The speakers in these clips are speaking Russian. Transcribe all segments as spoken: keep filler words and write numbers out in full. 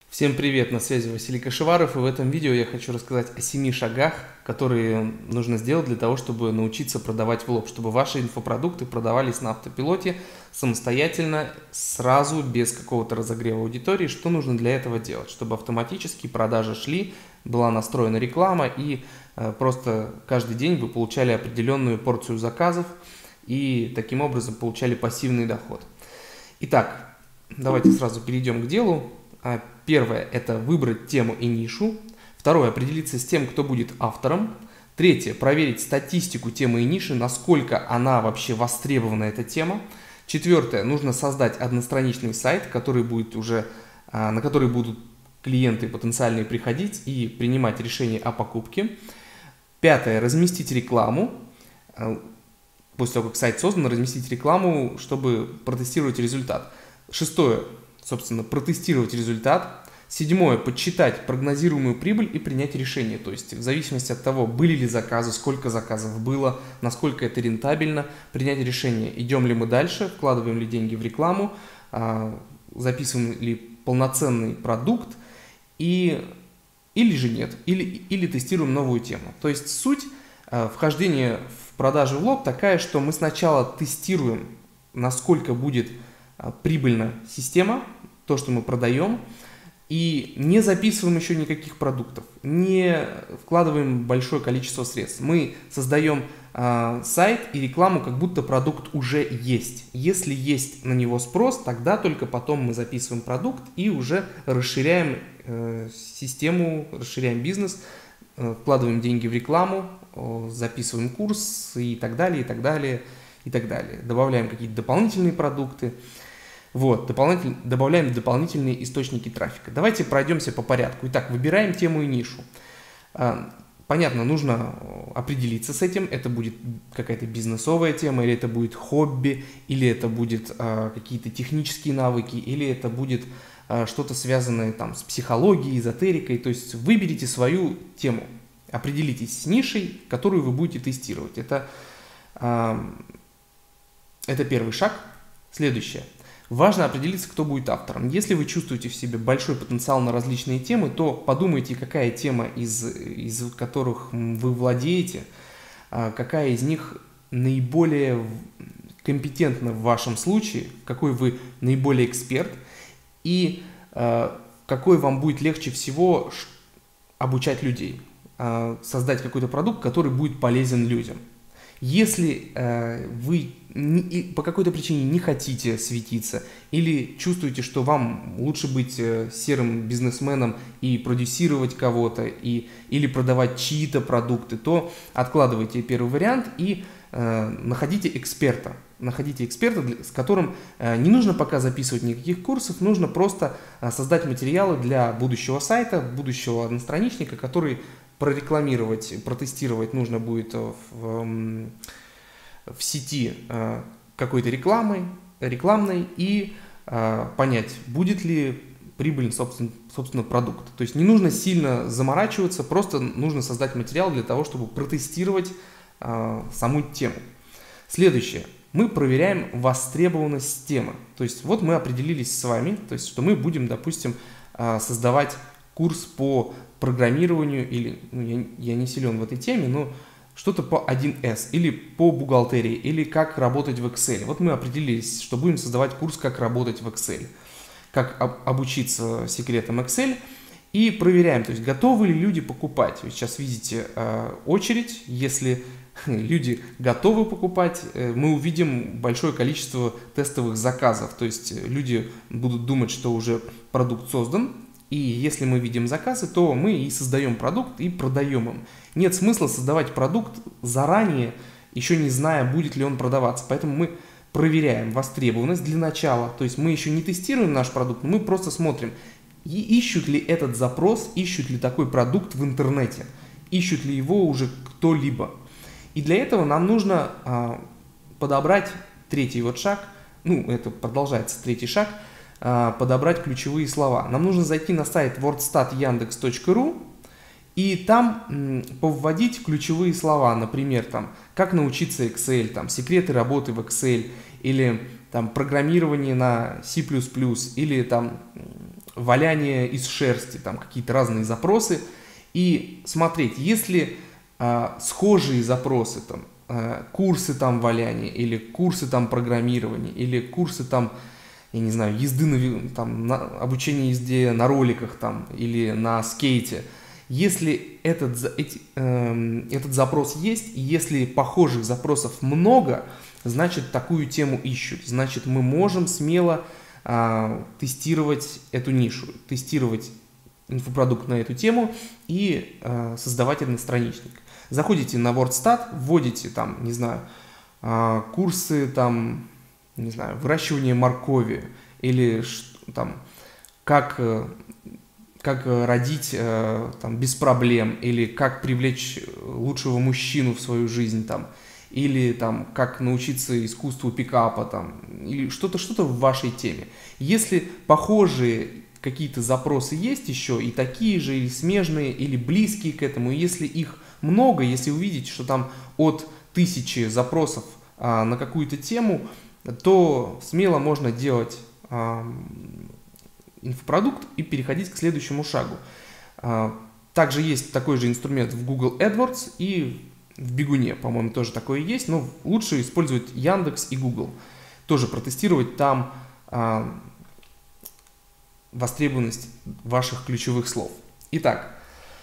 Всем привет, на связи Василий Кашеваров, и в этом видео я хочу рассказать о семи шагах, которые нужно сделать для того, чтобы научиться продавать в лоб, чтобы ваши инфопродукты продавались на автопилоте самостоятельно, сразу, без какого-то разогрева аудитории. Что нужно для этого делать? Чтобы автоматически продажи шли, была настроена реклама, и э, просто каждый день вы получали определенную порцию заказов, и таким образом получали пассивный доход. Итак, давайте сразу перейдем к делу. Первое – это выбрать тему и нишу. Второе – определиться с тем, кто будет автором. Третье – проверить статистику темы и ниши, насколько она вообще востребована, эта тема. Четвертое – нужно создать одностраничный сайт, который будет уже, на который будут клиенты потенциальные приходить и принимать решение о покупке. Пятое – разместить рекламу. После того, как сайт создан, разместить рекламу, чтобы протестировать результат. Шестое – собственно, протестировать результат. Седьмое, подсчитать прогнозируемую прибыль и принять решение. То есть, в зависимости от того, были ли заказы, сколько заказов было, насколько это рентабельно, принять решение, идем ли мы дальше, вкладываем ли деньги в рекламу, записываем ли полноценный продукт, и, или же нет, или, или тестируем новую тему. То есть, суть вхождения в продажи в лоб такая, что мы сначала тестируем, насколько будет прибыльна система, то, что мы продаем, и не записываем еще никаких продуктов, не вкладываем большое количество средств. Мы создаем э, сайт и рекламу, как будто продукт уже есть. Если есть на него спрос, тогда только потом мы записываем продукт и уже расширяем э, систему, расширяем бизнес, э, вкладываем деньги в рекламу, э, записываем курс и так далее, и так далее, и так далее. Добавляем какие-то дополнительные продукты. Вот, дополнитель, добавляем дополнительные источники трафика. Давайте пройдемся по порядку. Итак, выбираем тему и нишу. Понятно, нужно определиться с этим. Это будет какая-то бизнесовая тема, или это будет хобби, или это будет какие-то технические навыки, или это будет что-то связанное там с психологией, эзотерикой. То есть выберите свою тему, определитесь с нишей, которую вы будете тестировать. Это, это первый шаг. Следующее. Важно определиться, кто будет автором. Если вы чувствуете в себе большой потенциал на различные темы, то подумайте, какая тема, из, из которых вы владеете, какая из них наиболее компетентна в вашем случае, какой вы наиболее эксперт, и какой вам будет легче всего обучать людей, создать какой-то продукт, который будет полезен людям. Если э, вы не, по какой-то причине не хотите светиться или чувствуете, что вам лучше быть э, серым бизнесменом и продюсировать кого-то, и, или продавать чьи-то продукты, то откладывайте первый вариант и э, находите эксперта. Находите эксперта, с которым э, не нужно пока записывать никаких курсов, нужно просто э, создать материалы для будущего сайта, будущего одностраничника, который прорекламировать, протестировать нужно будет в, в сети какой-то рекламой, рекламной и понять, будет ли прибыльный собственно, собственно продукт. То есть не нужно сильно заморачиваться, просто нужно создать материал для того, чтобы протестировать саму тему. Следующее. Мы проверяем востребованность темы. То есть вот мы определились с вами, то есть что мы будем, допустим, создавать курс по программированию, или ну, я, я не силен в этой теме, но что-то по один эс, или по бухгалтерии, или как работать в Excel. Вот мы определились, что будем создавать курс, как работать в Excel, как об, обучиться секретам Excel, и проверяем, то есть готовы ли люди покупать. Вы сейчас видите э, очередь, если люди готовы покупать, э, мы увидим большое количество тестовых заказов, то есть люди будут думать, что уже продукт создан. И если мы видим заказы, то мы и создаем продукт и продаем им. Нет смысла создавать продукт заранее, еще не зная, будет ли он продаваться. Поэтому мы проверяем востребованность для начала. То есть мы еще не тестируем наш продукт, мы просто смотрим, ищут ли этот запрос, ищут ли такой продукт в интернете, ищут ли его уже кто-либо. И для этого нам нужно а, подобрать третий вот шаг, ну это продолжается третий шаг, подобрать ключевые слова. Нам нужно зайти на сайт вордстат яндекс точка ру и там м, повводить ключевые слова, например, там, как научиться Excel, там, секреты работы в Excel, или там, программирование на си плюс плюс, или там, валяние из шерсти, там какие-то разные запросы, и смотреть, если а, схожие запросы, там, а, курсы там валяния, или курсы там программирования, или курсы там, я не знаю, езды на, там, на, обучение езде на роликах там, или на скейте, если этот, эти, э, этот запрос есть, и если похожих запросов много, значит такую тему ищут, значит мы можем смело э, тестировать эту нишу, тестировать инфопродукт на эту тему и э, создавать одностраничник. Заходите на WordStat, вводите там, не знаю, э, курсы там, не знаю, выращивание моркови или там как, как родить там без проблем, или как привлечь лучшего мужчину в свою жизнь там, или там как научиться искусству пикапа там, или что-то что-то в вашей теме. Если похожие какие-то запросы есть еще, и такие же, или смежные, или близкие к этому, если их много, если увидите, что там от тысячи запросов а, на какую-то тему, то смело можно делать а, инфопродукт и переходить к следующему шагу. А, также есть такой же инструмент в Google AdWords и в Бегуне, по-моему, тоже такое есть, но лучше использовать Яндекс и Google. Тоже протестировать там а, востребованность ваших ключевых слов. Итак,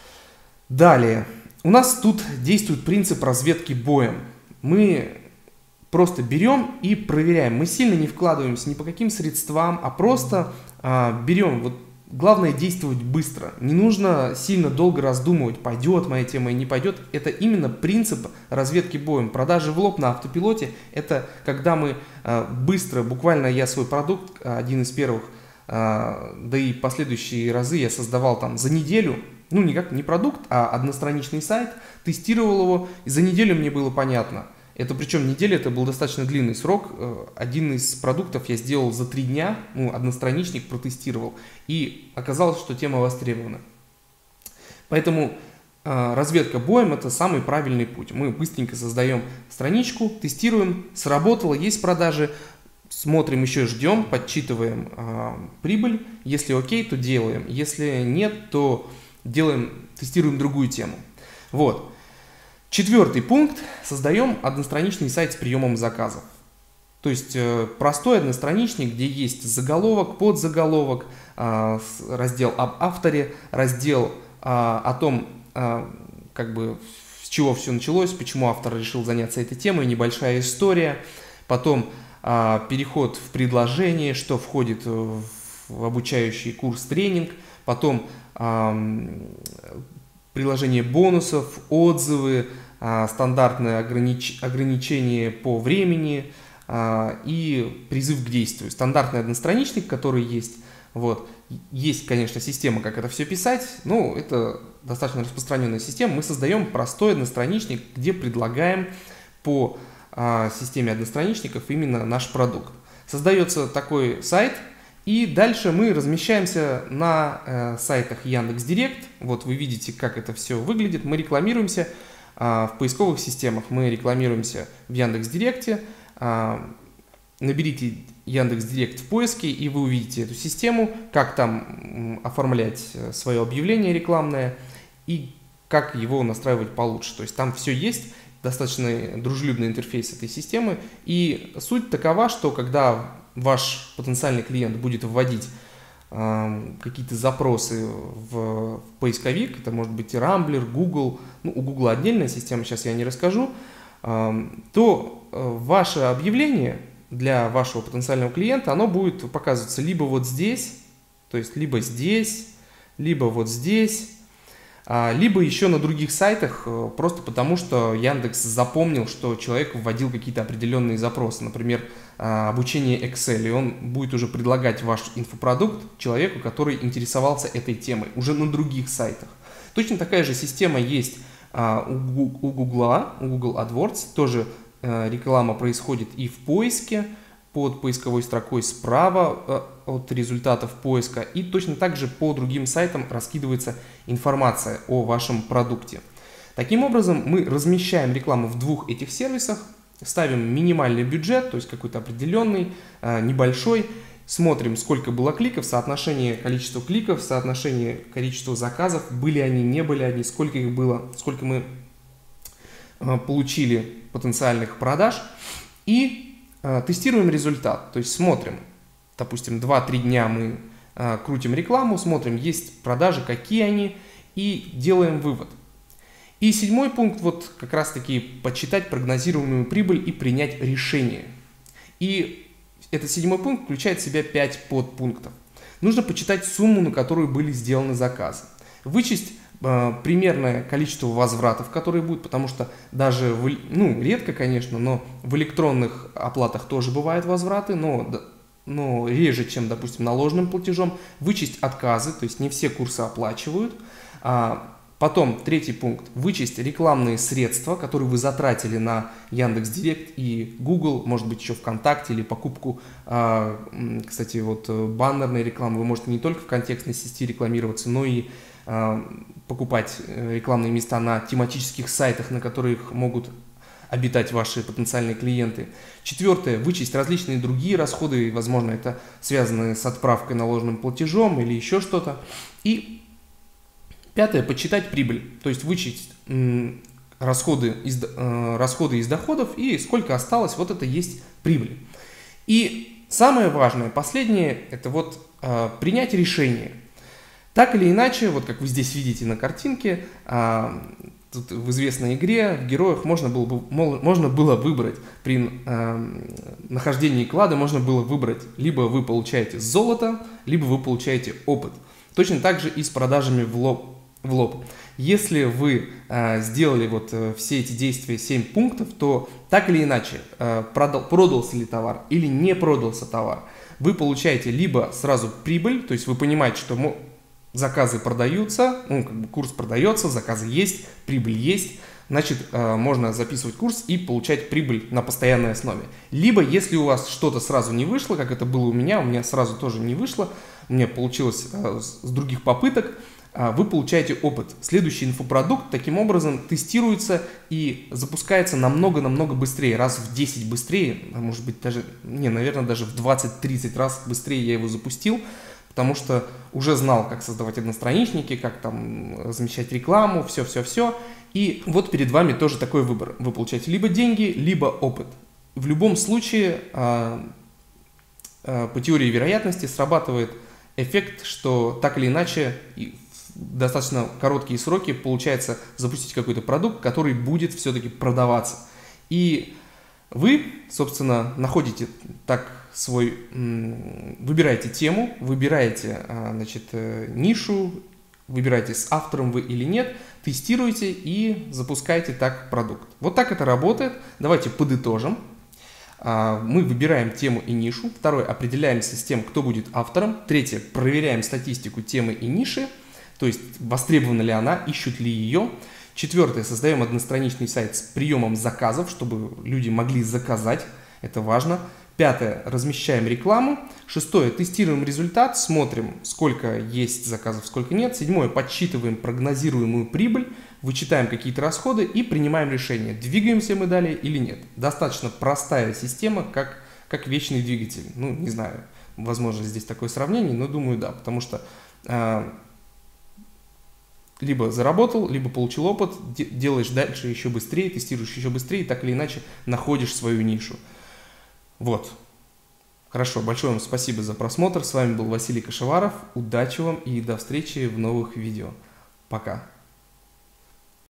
далее. У нас тут действует принцип разведки боем. Мы просто берем и проверяем. Мы сильно не вкладываемся ни по каким средствам, а просто а, берем. Вот главное действовать быстро. Не нужно сильно долго раздумывать, пойдет моя тема или не пойдет. Это именно принцип разведки боем. Продажи в лоб на автопилоте – это когда мы а, быстро, буквально я свой продукт, один из первых, а, да и последующие разы я создавал там за неделю. Ну, никак не продукт, а одностраничный сайт, тестировал его, и за неделю мне было понятно. Это причем неделя, это был достаточно длинный срок. Один из продуктов я сделал за три дня, ну, одностраничник протестировал, и оказалось, что тема востребована. Поэтому э, разведка боем – это самый правильный путь. Мы быстренько создаем страничку, тестируем, сработало, есть продажи, смотрим еще, ждем, подсчитываем э, прибыль. Если окей, то делаем. Если нет, то делаем, тестируем другую тему. Вот. Четвертый пункт. Создаем одностраничный сайт с приемом заказов. То есть э, простой одностраничник, где есть заголовок, подзаголовок, э, раздел об авторе, раздел э, о том, э, как бы, с чего все началось, почему автор решил заняться этой темой, небольшая история, потом э, переход в предложение, что входит в, в обучающий курс-тренинг, потом приложение бонусов, отзывы, стандартное огранич... ограничение по времени и призыв к действию. Стандартный одностраничник, который есть. Вот. Есть, конечно, система, как это все писать, но это достаточно распространенная система. Мы создаем простой одностраничник, где предлагаем по системе одностраничников именно наш продукт. Создается такой сайт. И дальше мы размещаемся на э, сайтах Яндекс.Директ. Вот вы видите, как это все выглядит. Мы рекламируемся э, в поисковых системах. Мы рекламируемся в Яндекс.Директе. Э, наберите Яндекс.Директ в поиске, и вы увидите эту систему, как там э, оформлять свое объявление рекламное и как его настраивать получше. То есть там все есть. Достаточно дружелюбный интерфейс этой системы. И суть такова, что когда ваш потенциальный клиент будет вводить э, какие-то запросы в, в поисковик, это может быть и Рамблер, Google, ну, у Google отдельная система, сейчас я не расскажу, э, то э, ваше объявление для вашего потенциального клиента, оно будет показываться либо вот здесь, то есть либо здесь, либо вот здесь, либо еще на других сайтах, просто потому что Яндекс запомнил, что человек вводил какие-то определенные запросы, например, обучение Excel, и он будет уже предлагать ваш инфопродукт человеку, который интересовался этой темой, уже на других сайтах. Точно такая же система есть у Google, у Google AdWords, тоже реклама происходит и в поиске, под поисковой строкой справа от результатов поиска, и точно так же по другим сайтам раскидывается информация о вашем продукте. Таким образом, мы размещаем рекламу в двух этих сервисах, ставим минимальный бюджет, то есть какой-то определенный, небольшой, смотрим, сколько было кликов, соотношение количества кликов, соотношение количества заказов, были они, не были они, сколько их было, сколько мы получили потенциальных продаж, и э, тестируем результат, то есть смотрим, допустим, два-три дня мы э, крутим рекламу, смотрим, есть продажи, какие они, и делаем вывод. И седьмой пункт, вот как раз таки подсчитать прогнозируемую прибыль и принять решение. И этот седьмой пункт включает в себя пять подпунктов. Нужно почитать сумму, на которую были сделаны заказы, вычесть примерное количество возвратов, которые будут, потому что даже, в, ну, редко, конечно, но в электронных оплатах тоже бывают возвраты, но, но реже, чем, допустим, наложенным платежом. Вычесть отказы, то есть не все курсы оплачивают. А потом, третий пункт, вычесть рекламные средства, которые вы затратили на Яндекс.Директ и Google, может быть, еще ВКонтакте или покупку, кстати, вот баннерной рекламы. Вы можете не только в контекстной сети рекламироваться, но и покупать рекламные места на тематических сайтах, на которых могут обитать ваши потенциальные клиенты. Четвертое, вычесть различные другие расходы, возможно, это связано с отправкой наложенным платежом или еще что-то. И пятое, подсчитать прибыль, то есть вычесть расходы из, расходы из доходов и сколько осталось, вот это есть прибыль. И самое важное, последнее, это вот принять решение. Так или иначе, вот как вы здесь видите на картинке, а, тут в известной игре в героях можно было, бы, можно было выбрать, при а, нахождении клада можно было выбрать, либо вы получаете золото, либо вы получаете опыт. Точно так же и с продажами в лоб. В лоб. Если вы а, сделали вот а, все эти действия, семь пунктов, то так или иначе, а, продал, продался ли товар или не продался товар, вы получаете либо сразу прибыль, то есть вы понимаете, что заказы продаются, ну, как бы курс продается, заказы есть, прибыль есть, значит, э, можно записывать курс и получать прибыль на постоянной основе. Либо, если у вас что-то сразу не вышло, как это было у меня, у меня сразу тоже не вышло, у меня получилось э, с других попыток, э, вы получаете опыт. Следующий инфопродукт таким образом тестируется и запускается намного-намного быстрее, раз в десять быстрее, а может быть даже, не, наверное, даже в двадцать-тридцать раз быстрее я его запустил, потому что уже знал, как создавать одностраничники, как там размещать рекламу, все-все-все. И вот перед вами тоже такой выбор. Вы получаете либо деньги, либо опыт. В любом случае, по теории вероятности срабатывает эффект, что так или иначе в достаточно короткие сроки получается запустить какой-то продукт, который будет все-таки продаваться. И вы, собственно, находите так свой, выбираете тему, выбираете, значит, нишу, выбираете, с автором вы или нет, тестируете и запускаете так продукт. Вот так это работает. Давайте подытожим. Мы выбираем тему и нишу. Второе, определяемся с тем, кто будет автором. Третье, проверяем статистику темы и ниши, то есть востребована ли она, ищут ли ее. Четвертое, создаем одностраничный сайт с приемом заказов, чтобы люди могли заказать, это важно. Пятое, размещаем рекламу. Шестое, тестируем результат, смотрим, сколько есть заказов, сколько нет. Седьмое, подсчитываем прогнозируемую прибыль, вычитаем какие-то расходы и принимаем решение, двигаемся мы далее или нет. Достаточно простая система, как, как вечный двигатель. Ну, не знаю, возможно, здесь такое сравнение, но думаю, да, потому что э, либо заработал, либо получил опыт, делаешь дальше еще быстрее, тестируешь еще быстрее, так или иначе находишь свою нишу. Вот. Хорошо, большое вам спасибо за просмотр. С вами был Василий Кашеваров. Удачи вам и до встречи в новых видео. Пока.